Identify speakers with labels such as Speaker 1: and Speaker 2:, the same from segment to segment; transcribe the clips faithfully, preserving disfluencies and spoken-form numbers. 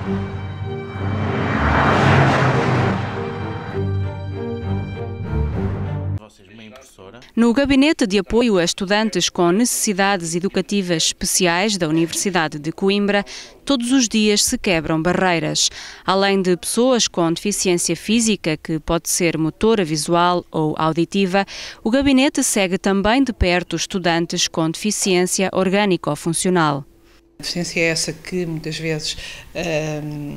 Speaker 1: No Gabinete de Apoio a Estudantes com Necessidades Educativas Especiais da Universidade de Coimbra, todos os dias se quebram barreiras. Além de pessoas com deficiência física, que pode ser motora, visual ou auditiva, o gabinete segue também de perto estudantes com deficiência orgânico-funcional.
Speaker 2: A deficiência é essa que muitas vezes hum,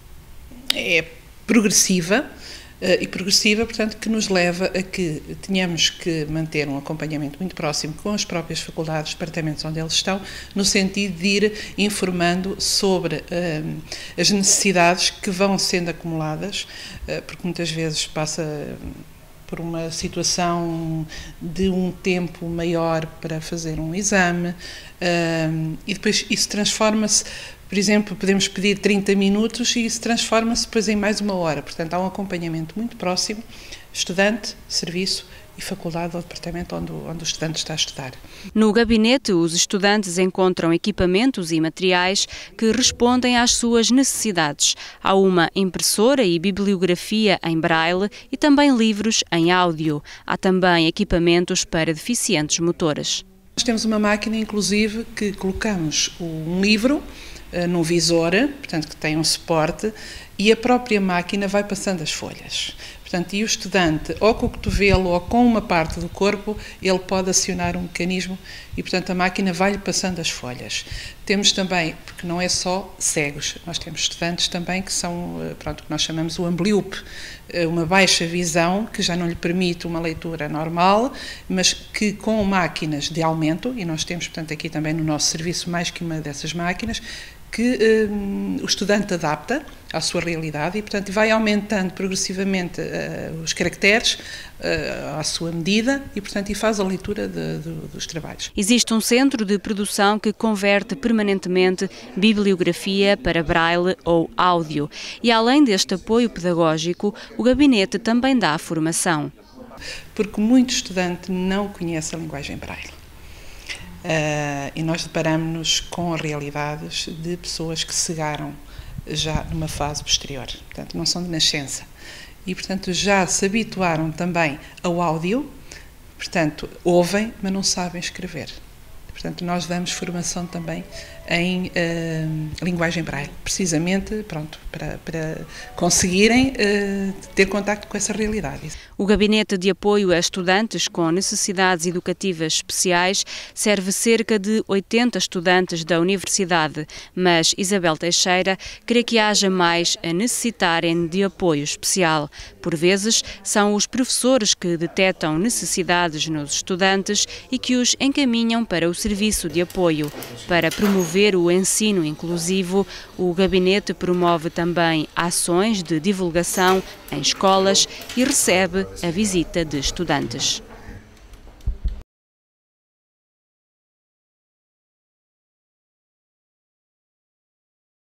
Speaker 2: é progressiva, e progressiva, portanto, que nos leva a que tenhamos que manter um acompanhamento muito próximo com as próprias faculdades, departamentos onde eles estão, no sentido de ir informando sobre uh, as necessidades que vão sendo acumuladas, uh, porque muitas vezes passa por uma situação de um tempo maior para fazer um exame, uh, e depois isso transforma-se. Por exemplo, podemos pedir trinta minutos e isso transforma-se depois em mais uma hora. Portanto, há um acompanhamento muito próximo, estudante, serviço e faculdade ou departamento onde, onde o estudante está a estudar.
Speaker 1: No gabinete, os estudantes encontram equipamentos e materiais que respondem às suas necessidades. Há uma impressora e bibliografia em braille e também livros em áudio. Há também equipamentos para deficientes motoras.
Speaker 2: Nós temos uma máquina, inclusive, que colocamos um livro num visor, portanto, que tem um suporte, e a própria máquina vai passando as folhas. Portanto, e o estudante, ou com o cotovelo ou com uma parte do corpo, ele pode acionar um mecanismo e, portanto, a máquina vai-lhe passando as folhas. Temos também, porque não é só cegos, nós temos estudantes também que são, pronto, que nós chamamos o ambliop, uma baixa visão, que já não lhe permite uma leitura normal, mas que com máquinas de aumento, e nós temos, portanto, aqui também no nosso serviço mais que uma dessas máquinas, que um, o estudante adapta à sua realidade e, portanto, vai aumentando progressivamente uh, os caracteres uh, à sua medida e, portanto, e faz a leitura de, de, dos trabalhos.
Speaker 1: Existe um centro de produção que converte permanentemente bibliografia para braille ou áudio e, além deste apoio pedagógico, o gabinete também dá formação.
Speaker 2: Porque muito estudante não conhece a linguagem braille. Uh, e nós deparamos-nos com realidades de pessoas que cegaram já numa fase posterior, portanto não são de nascença e portanto já se habituaram também ao áudio, portanto ouvem, mas não sabem escrever. Portanto, nós damos formação também em uh, linguagem braille, precisamente pronto, para, para conseguirem uh, ter contacto com essa realidade.
Speaker 1: O Gabinete de Apoio a Estudantes com Necessidades Educativas Especiais serve cerca de oitenta estudantes da universidade, mas Isabel Teixeira crê que haja mais a necessitarem de apoio especial. Por vezes, são os professores que detectam necessidades nos estudantes e que os encaminham para o serviço de apoio. Para promover o ensino inclusivo, o gabinete promove também ações de divulgação em escolas e recebe a visita de estudantes.